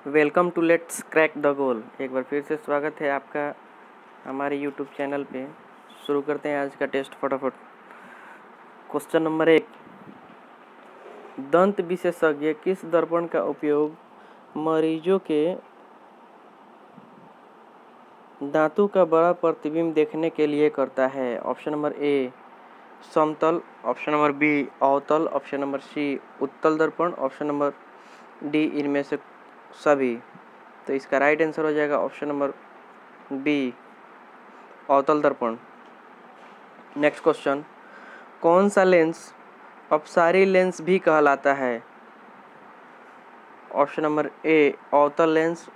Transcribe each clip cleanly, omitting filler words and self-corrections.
Welcome to let's crack the goal. एक बार फिर से स्वागत है आपका हमारे यूट्यूब चैनल पे। शुरू करते हैं आज का टेस्ट फटाफट। क्वेश्चन नंबर 1, दंत विशेषज्ञ किस दर्पण का उपयोग मरीजों के दांतों का बड़ा प्रतिबिंब देखने के लिए करता है? ऑप्शन नंबर ए समतल, ऑप्शन नंबर बी अवतल, ऑप्शन नंबर सी उत्तल दर्पण, ऑप्शन नंबर डी इनमें से सभी। तो इसका राइट आंसर हो जाएगा ऑप्शन नंबर बी अवतल दर्पण। नेक्स्ट क्वेश्चन, कौन सा लेंस अपसारी लेंस भी कहलाता है? ऑप्शन नंबर ए अवतल लेंस,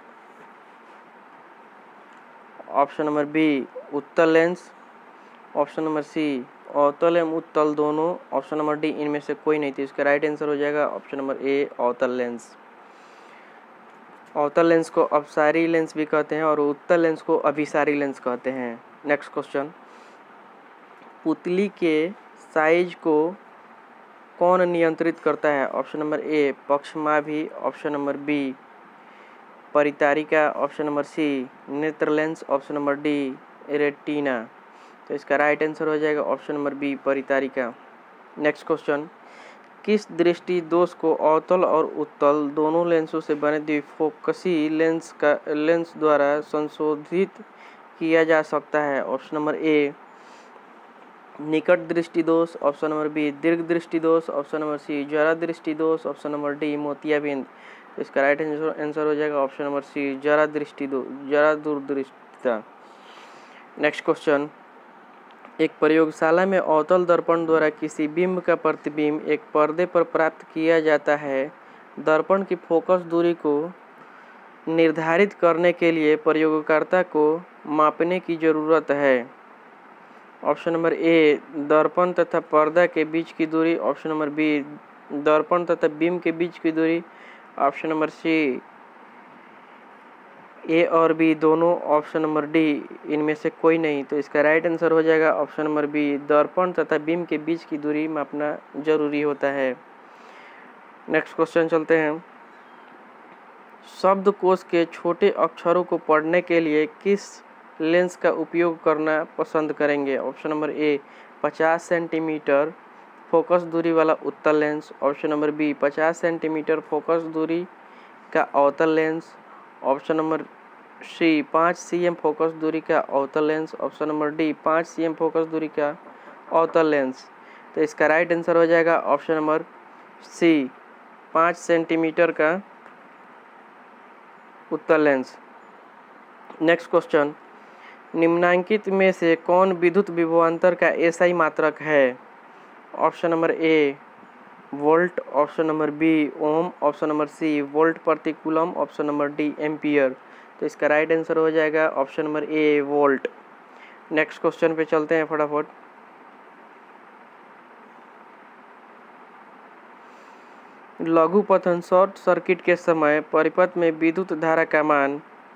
ऑप्शन नंबर बी उत्तल लेंस, ऑप्शन नंबर सी अवतल एवं उत्तल दोनों, ऑप्शन नंबर डी इनमें से कोई नहीं। तो इसका राइट आंसर हो जाएगा ऑप्शन नंबर ए अवतल लेंस। अवतल लेंस को अपसारी लेंस भी कहते हैं और उत्तल लेंस को अभिसारी लेंस कहते हैं। नेक्स्ट क्वेश्चन, पुतली के साइज को कौन नियंत्रित करता है? ऑप्शन नंबर ए पक्षमाभि, ऑप्शन नंबर बी परितारिका, ऑप्शन नंबर सी नेत्र lens, option number D retina. तो इसका राइट आंसर हो जाएगा ऑप्शन नंबर बी परितारिका। नेक्स्ट क्वेश्चन, किस दृष्टि दोष को अवतल और उत्तल दोनों लेंसों से बने द्विफोकसी लेंस द्वारा संशोधित किया जा सकता है? ऑप्शन नंबर ए निकट दृष्टि दोष, ऑप्शन नंबर बी दीर्घ दृष्टि दोष, ऑप्शन नंबर सी जरा दृष्टि दोष, ऑप्शन नंबर डी मोतियाबिंद। तो इसका राइट आंसर हो जाएगा ऑप्शन नंबर सी जरा दृष्टि दोष, जरा दूरदृष्टिता। नेक्स्ट क्वेश्चन, एक प्रयोगशाला में अवतल दर्पण द्वारा किसी बिंब का प्रतिबिंब एक पर्दे पर प्राप्त किया जाता है। दर्पण की फोकस दूरी को निर्धारित करने के लिए प्रयोगकर्ता को मापने की जरूरत है। ऑप्शन नंबर ए दर्पण तथा पर्दा के बीच की दूरी, ऑप्शन नंबर बी दर्पण तथा बिंब के बीच की दूरी, ऑप्शन नंबर सी ए और बी दोनों, ऑप्शन नंबर डी इनमें से कोई नहीं। तो इसका राइट आंसर हो जाएगा ऑप्शन नंबर बी दर्पण तथा बिंब के बीच की दूरी मापना जरूरी होता है। नेक्स्ट क्वेश्चन चलते हैं, शब्दकोश के छोटे अक्षरों को पढ़ने के लिए किस लेंस का उपयोग करना पसंद करेंगे? Option number A 50 centimetre focus दूरी वाला उत्तल lens, option number B 50 centimetre focus दूरी का अवतल lens, option number C 5 cm focus दूरी का अवतल lens, option number D 5 cm focus दूरी का अवतल लेंस। तो इसका राइट आंसर हो जाएगा ऑप्शन नंबर सी 5 सेंटीमीटर का उत्तल लेंस। नेक्स्ट क्वेश्चन, निम्नांकित में से कौन विद्युत विभवांतर का एसआई मात्रक है? Option number A volt, option number B ohm, option number C volt प्रति coulomb, option number D ampere. तो इसका राइट आंसर हो जाएगा option number A volt. Next question पे चलते हैं फटाफट। लघु पतन शॉर्ट सर्किट के समय परिपथ में विद्युत धारा का मान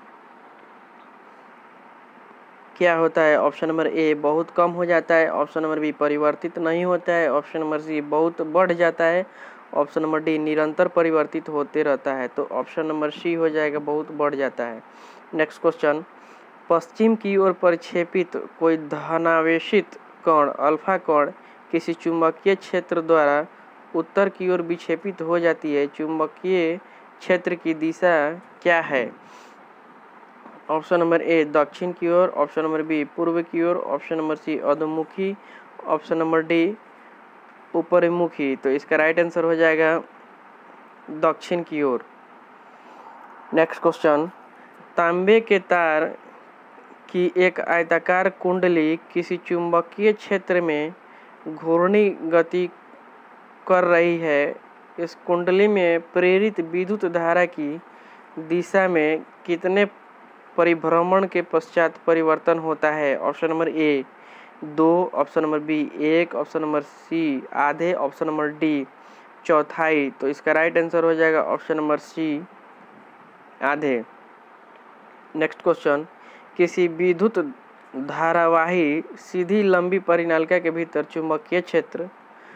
क्या होता है? ऑप्शन नंबर ए बहुत कम हो जाता है, ऑप्शन नंबर बी परिवर्तित नहीं होता है, ऑप्शन नंबर सी बहुत बढ़ जाता है, ऑप्शन नंबर डी निरंतर परिवर्तित होते रहता है। तो ऑप्शन नंबर सी हो जाएगा बहुत बढ़ जाता है। नेक्स्ट क्वेश्चन, पश्चिम की ओर परिक्षेपित कोई धनावेशित कण अल्फा कण किसी चुंबकीय क्षेत्र द्वारा उत्तर की ओर विक्षेपित हो जाती है। चुंबकीय क्षेत्र की दिशा क्या है? ऑप्शन नंबर ए दक्षिण की ओर, ऑप्शन नंबर बी पूर्व की ओर, ऑप्शन नंबर सी अधोमुखी, ऑप्शन नंबर डी ऊपरमुखी। तो इसका राइट आंसर हो जाएगा दक्षिण की ओर। नेक्स्ट क्वेश्चन, तांबे के तार की एक आयताकार कुंडली किसी चुंबकीय क्षेत्र में घूर्णी गति कर रही है। इस कुंडली में प्रेरित विद्युत धारा की दिशा में कितने परिभ्रमण के पश्चात परिवर्तन होता है? Option number A 2, option number B 1, option number C आधे, ऑप्शन नंबर डी चौथाई। तो इसका राइट आंसर हो जाएगा ऑप्शन नंबर सी आधे। नेक्स्ट क्वेश्चन, किसी विद्युत धारावाही सीधी लंबी परिनालिका के भीतर चुंबकीय क्षेत्र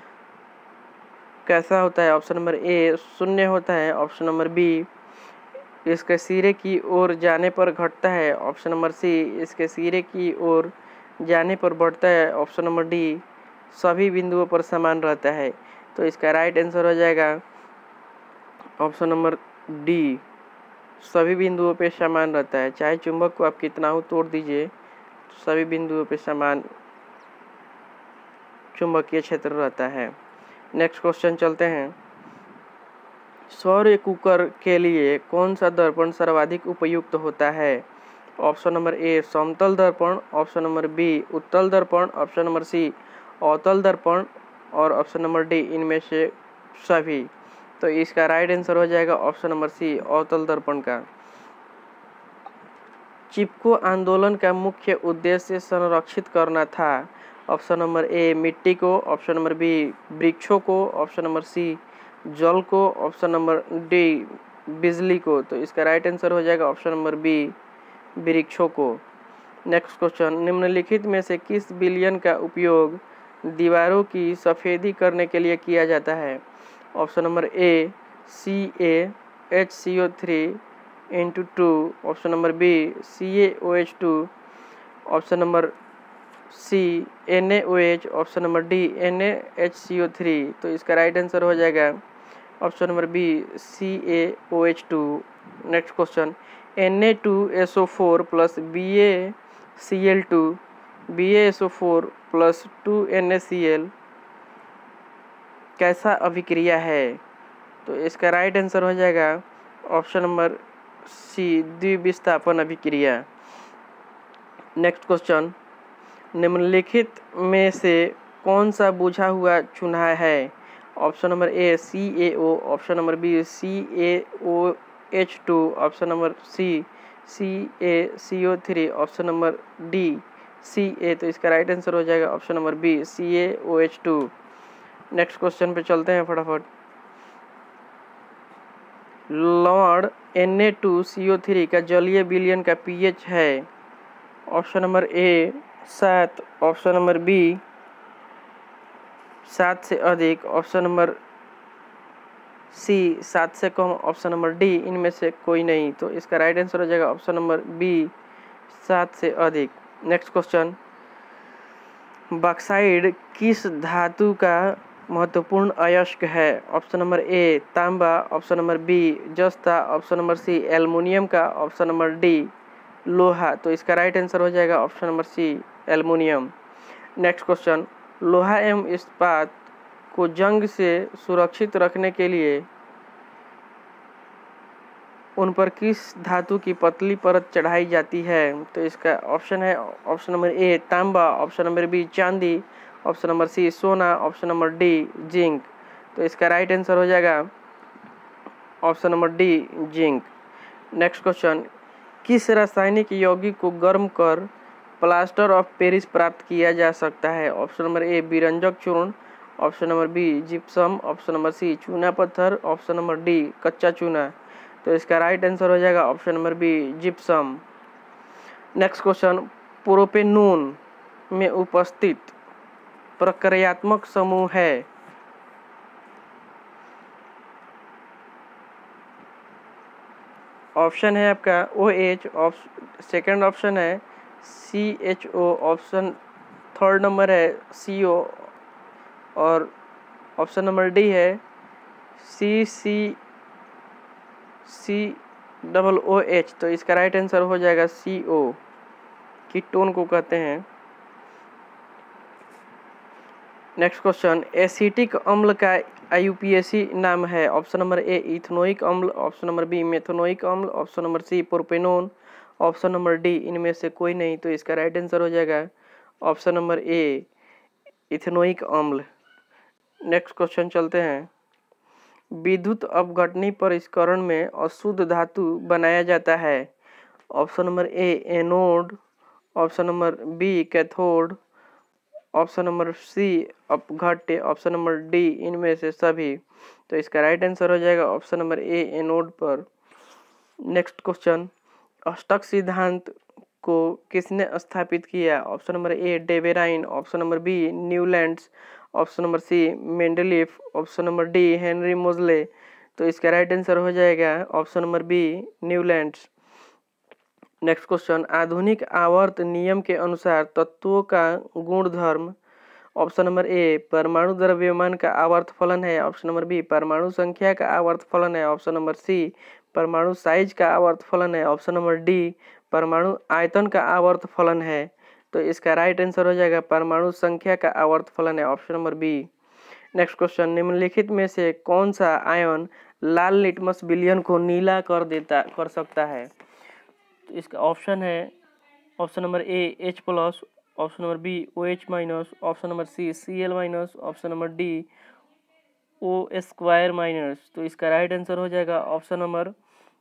कैसा होता है? ऑप्शन नंबर ए 0 होता है, ऑप्शन नंबर बी इसके सिरे की ओर जाने पर घटता है। ऑप्शन नंबर सी, इसके सिरे की ओर जाने पर बढ़ता है। ऑप्शन नंबर डी, सभी बिंदुओं पर समान रहता है। तो इसका राइट आंसर हो जाएगा ऑप्शन नंबर डी, सभी बिंदुओं पे समान रहता है। चाहे चुंबक को आप कितना हो तोड़ दीजिए, सभी बिंदुओं पे समान चुंबकीय क्षेत्र रहता है। नेक्स्ट क्वेश्चन चलते हैं। सौर कुकर के लिए कौन सा दर्पण सर्वाधिक उपयुक्त होता है? ऑप्शन नंबर ए, समतल दर्पण। ऑप्शन नंबर बी, उत्तल दर्पण। ऑप्शन नंबर सी, अवतल दर्पण। और ऑप्शन नंबर डी, इनमें से सभी। तो इसका राइट आंसर हो जाएगा ऑप्शन नंबर सी, अवतल दर्पण का। चिपको आंदोलन का मुख्य उद्देश्य संरक्षित करना था। ऑप्शन नंबर ए, मिट्टी को। ऑप्शन नंबर बी, वृक्षों को। ऑप्शन नंबर सी, जल को। ऑप्शन नंबर डी, बिजली को। तो इसका राइट आंसर हो जाएगा ऑप्शन नंबर बी, वृक्षों को। नेक्स्ट क्वेश्चन, निम्नलिखित में से किस विलयन का उपयोग दीवारों की सफेदी करने के लिए किया जाता है? Option number A, CaHCO3 × 2। Option number B, CaOH2। Option number C, NaOH। Option number D, NaHCO3। तो इसका राइट आंसर हो जाएगा option number B, CaOH2। Next question, Na2SO4 + BaCl2 BaSO4 + 2NaCl कैसा अभिक्रिया है? तो इसका राइट आंसर हो जाएगा ऑप्शन नंबर सी, द्विविस्थापन अभिक्रिया। नेक्स्ट क्वेश्चन, निम्नलिखित में से कौन सा बुझा हुआ चूना है? Option number A, CaO। Option number B, CaOH2। Option number C, CaCO3। Option number D, Ca। तो इसका राइट आंसर हो जाएगा option number B, CaOH2। Next question पे चलते हैं फटाफट। लवण Na2CO3 का जलीय विलयन का pH है। Option number A, 7। Option number B, 7 से अधिक। ऑप्शन नंबर सी, 7 से कम। ऑप्शन नंबर डी, इनमें से कोई नहीं। तो इसका राइट आंसर हो जाएगा ऑप्शन नंबर बी, 7 से अधिक। नेक्स्ट क्वेश्चन, बॉक्साइट किस धातु का महत्वपूर्ण अयस्क है? ऑप्शन नंबर ए, तांबा। ऑप्शन नंबर बी, जस्ता। ऑप्शन नंबर सी, एल्युमिनियम का। ऑप्शन नंबर डी, लोहा। तो इसका राइट आंसर हो जाएगा option number C, aluminium. Next question, लोहा एवं इस्पात को जंग से सुरक्षित रखने के लिए उन पर किस धातु की पतली परत चढ़ाई जाती है? तो इसका ऑप्शन है ऑप्शन नंबर ए, तांबा। ऑप्शन नंबर बी, चांदी। ऑप्शन नंबर सी, सोना। Option number D, zinc. तो इसका राइट आंसर हो जाएगा option number D, zinc. Next question, किस रासायनिक यौगिक को गर्म कर प्लास्टर ऑफ पेरिस प्राप्त किया जा सकता है? ऑप्शन नंबर ए, विरंजक चूर्ण। Option number B, gypsum. Option number C, चूना पत्थर। ऑप्शन नंबर डी, कच्चा चूना। तो इसका राइट आंसर हो जाएगा option number B, gypsum. Next question, propanone में उपस्थित प्रक्रियात्मक समूह है। ऑप्शन है आपका OH। सेकेंड ऑप्शन है CHO। ऑप्शन थर्ड नंबर है CO। और ऑप्शन नंबर डी है COOH। तो इसका राइट आंसर हो जाएगा CO, कीटोन को कहते हैं। नेक्स्ट क्वेश्चन, एसिटिक अम्ल का IUPAC नाम है। ऑप्शन नंबर ए, इथेनोइक अम्ल। ऑप्शन नंबर बी, मेथनोइक अम्ल। Option number C, propanone. Option number D, इनमें से कोई नहीं। तो इसका राइट आंसर हो जाएगा ऑप्शन नंबर ए, इथेनोइक अम्ल। नेक्स्ट क्वेश्चन चलते हैं। विद्युत अपघटनी परिष्करण में अशुद्ध धातु बनाया जाता है। Option number A, anode. Option number B, cathode. Option number C, अपघट्य। ऑप्शन नंबर डी, इनमें से सभी। तो इसका राइट आंसर हो जाएगा ऑप्शन नंबर ए, एनोड पर। नेक्स्ट क्वेश्चन, अष्टक सिद्धांत को किसने स्थापित किया? Option number A, Dobereiner. Option number B, Newlands. Option number C, Mendeleev. Option number D, Henry Moseley. तो इसका राइट आंसर हो जाएगा option number B Newlands. Next question, आधुनिक आवर्त नियम के अनुसार तत्वों का गुणधर्म। ऑप्शन नंबर ए परमाणु द्रव्यमान का आवर्त फलन है। ऑप्शन नंबर बी परमाणु संख्या का आवर्त फलन है। ऑप्शन नंबर सी परमाणु साइज का आवर्त फलन है। ऑप्शन नंबर डी परमाणु आयतन का आवर्त फलन है। तो इसका राइट आंसर हो जाएगा परमाणु संख्या का आवर्त फलन है, option number B. Next question, निम्नलिखित में से कौन सा आयन लाल लिटमस विलयन को नीला कर सकता है। तो इसका ऑप्शन है option number A H+, option number B OH-, option number C Cl-, option number D O2-। तो इसका राइट आंसर हो जाएगा option number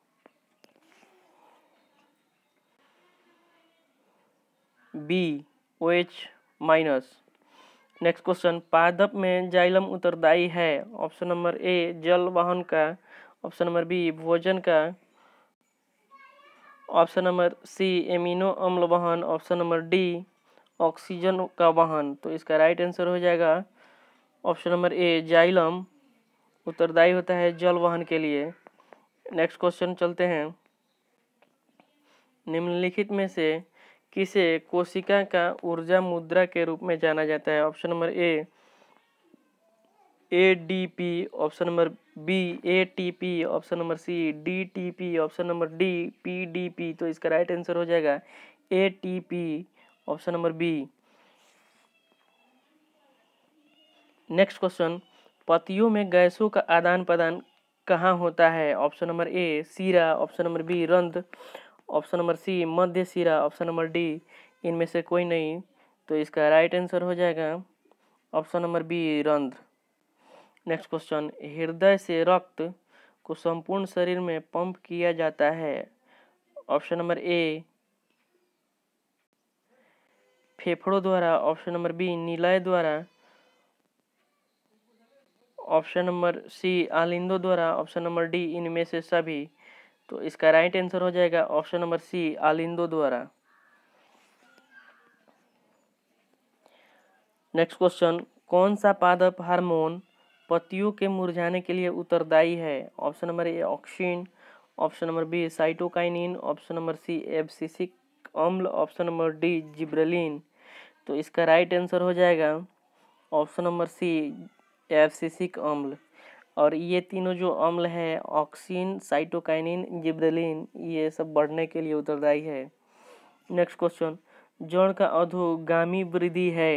B OH-। Next question, पादप में जाइलम उत्तरदायी है। ऑप्शन नंबर ए जल वहन का, ऑप्शन नंबर बी भोजन का, ऑप्शन नंबर सी एमिनो अम्ल वहन, ऑप्शन नंबर डी ऑक्सीजन का वहन। तो इसका राइट आंसर हो जाएगा ऑप्शन नंबर ए जाइलम उत्तरदायी होता है जल वहन के लिए। नेक्स्ट क्वेश्चन चलते हैं, निम्नलिखित में से किसे कोशिका का ऊर्जा मुद्रा के रूप में जाना जाता है। Option number A ADP, option number B ATP, option number C DTP, option number D PDP। तो इसका राइट आंसर हो जाएगा ATP, option number B. Next question, पतियों में गैसों का आदान प्रदान कहाँ होता है। ऑप्शन नंबर ए सीरा, ऑप्शन नंबर बी रंध्र, ऑप्शन नंबर सी मध्य सिरा, ऑप्शन नंबर डी इनमें से कोई नहीं। तो इसका राइट आंसर हो जाएगा ऑप्शन नंबर बी रंध्र। नेक्स्ट क्वेश्चन, हृदय से रक्त को संपूर्ण शरीर में पंप किया जाता है। ऑप्शन नंबर ए फेफड़ों द्वारा, ऑप्शन नंबर बी नीलय द्वारा, ऑप्शन नंबर सी आलिंदों द्वारा, ऑप्शन नंबर डी इनमें से सभी। तो इसका राइट आंसर हो जाएगा ऑप्शन नंबर सी आलिंदों द्वारा। नेक्स्ट क्वेश्चन, कौन सा पादप हार्मोन पत्तियों के मुरझाने के लिए उत्तरदायी है। Option number A auxin, option number B cytokinin, option number C abscisic अम्ल, ऑप्शन नंबर डी जिब्रेलिन। तो इसका राइट आंसर हो जाएगा ऑप्शन नंबर सी एब्सिसिक अम्ल। और ये तीनों जो अम्ल है ऑक्सिन, साइटोकाइनिन, जिब्रेलिन, ये सब बढ़ने के लिए उत्तरदायी है। नेक्स्ट क्वेश्चन, जड़ का अधोगामी वृद्धि है।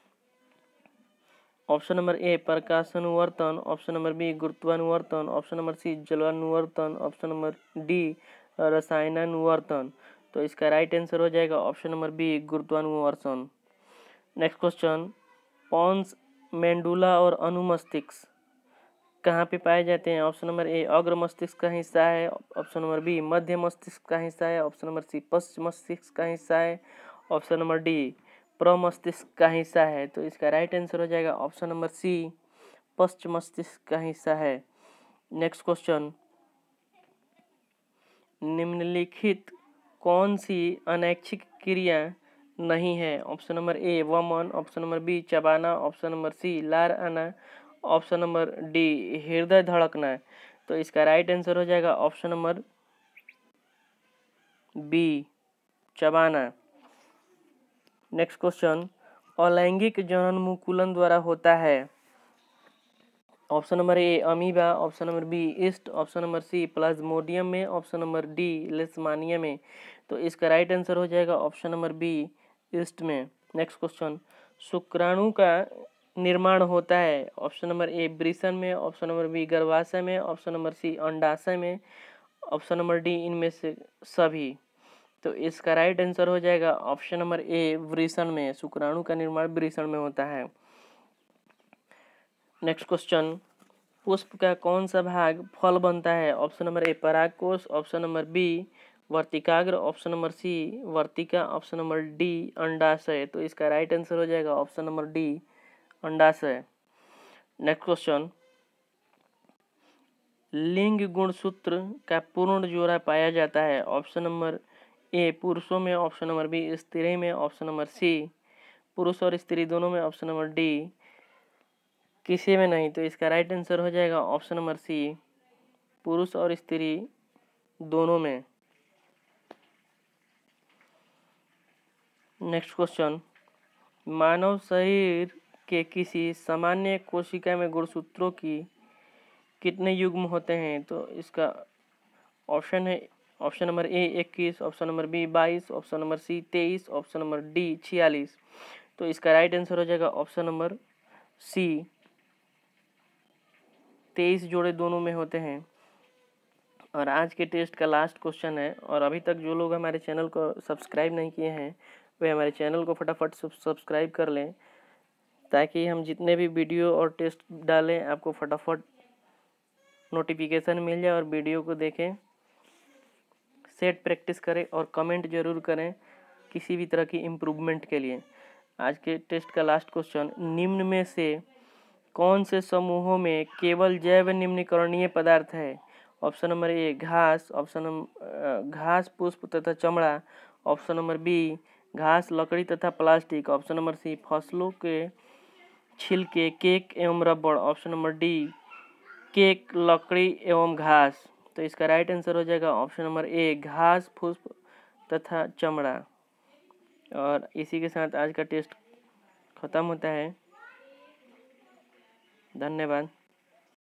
ऑप्शन नंबर ए प्रकाशानुवर्तन, ऑप्शन नंबर बी गुरुत्वानुवर्तन, ऑप्शन नंबर सी जलानुवर्तन, ऑप्शन नंबर डी रसायनानुवर्तन। तो इसका राइट आंसर हो जाएगा ऑप्शन नंबर बी गुरुत्वानुवर्तन। नेक्स्ट क्वेश्चन, पॉन्स मेंडुला और अनुमस्तिष्क कहाँ पे पाए जाते हैं। ऑप्शन नंबर ए अग्र मस्तिष्क का हिस्सा है, ऑप्शन नंबर बी मध्य मस्तिष्क का हिस्सा है, ऑप्शन नंबर सी पश्च मस्तिष्क का हिस्सा है, ऑप्शन नंबर डी प्रमस्तिष्क का हिस्सा है। तो इसका राइट आंसर हो जाएगा ऑप्शन नंबर सी पश्च मस्तिष्क का हिस्सा है। नेक्स्ट क्वेश्चन, निम्नलिखित कौन सी अनैच्छिक क्रिया नहीं है। ऑप्शन नंबर ए वमन, ऑप्शन नंबर बी चबाना, ऑप्शन नंबर सी लार आना, ऑप्शन नंबर डी हृदय धड़कना। तो इसका राइट आंसर हो जाएगा ऑप्शन नंबर बी चबाना। नेक्स्ट क्वेश्चन, अलैंगिक जननमुकुलन द्वारा होता है। Option number A amoeba, option number B yeast, option number C plasmodium में, ऑप्शन नंबर डी लेशमानिया में। तो इसका राइट आंसर हो जाएगा ऑप्शन नंबर बी ईस्ट में। नेक्स्ट क्वेश्चन, शुक्राणु का निर्माण होता है। ऑप्शन नंबर ए वृषण में, ऑप्शन नंबर बी गर्भाशय में, ऑप्शन नंबर सी अंडाशय में, ऑप्शन नंबर डी इनमें से सभी। तो इसका राइट आंसर हो जाएगा ऑप्शन नंबर ए वृषण में। शुक्राणु का निर्माण वृषण में होता है। नेक्स्ट क्वेश्चन, पुष्प का कौन सा भाग फल बनता है। ऑप्शन नंबर ए परागकोश, ऑप्शन नंबर बी वर्तिकाग्र, ऑप्शन नंबर सी वर्तिका, ऑप्शन नंबर डी अंडाशय। तो इसका राइट आंसर हो जाएगा ऑप्शन नंबर डी अंडाशय। नेक्स्ट क्वेश्चन, लिंग गुणसूत्र का पूर्ण जोड़ा पाया जाता है। ऑप्शन नंबर ए पुरुषों में, ऑप्शन नंबर बी स्त्री में, ऑप्शन नंबर सी पुरुष और स्त्री दोनों में, ऑप्शन नंबर डी किसी में नहीं। तो इसका राइट आंसर हो जाएगा ऑप्शन नंबर सी पुरुष और स्त्री दोनों में। नेक्स्ट क्वेश्चन, मानव शरीर के किसी सामान्य कोशिका में गुणसूत्रों की कितने युग्म होते हैं? तो इसका ऑप्शन है option number A 21, option number B 22, option number C 23, option number D 46। तो इसका राइट आंसर हो जाएगा ऑप्शन नंबर सी 23 जोड़े दोनों में होते हैं। और आज के टेस्ट का लास्ट क्वेश्चन है, और अभी तक जो लोग हमारे चैनल को सब्सक्राइब नहीं किए हैं वे हमारे चैनल को फटाफट सब्सक्राइब कर लें, ताकि हम जितने भी वीडियो और टेस्ट डालें आपको फटाफट नोटिफिकेशन मिल जाए और वीडियो को देखें, सेट प्रैक्टिस करें और कमेंट जरूर करें किसी भी तरह की इम्प्रूवमेंट के लिए। आज के टेस्ट का लास्ट क्वेश्चन, निम्न में से कौन से समूहों में केवल जैव निम्नीकरणीय पदार्थ है? ऑप्शन नंबर ए घास, ऑप्शन नंबर घास, पुष्प तथा चमड़ा, ऑप्शन नंबर बी घास, लकड़ी तथा प्लास्टिक, ऑप्शन नंबर सी फसलों के छिलके, केक एवं रबड़, ऑप्शन नंबर डी केक, लकड़ी एवं घास। तो इसका राइट आंसर हो जाएगा ऑप्शन नंबर ए घास, पुष्प तथा चमड़ा। और इसी के साथ आज का टेस्ट खत्म होता है। धन्यवाद।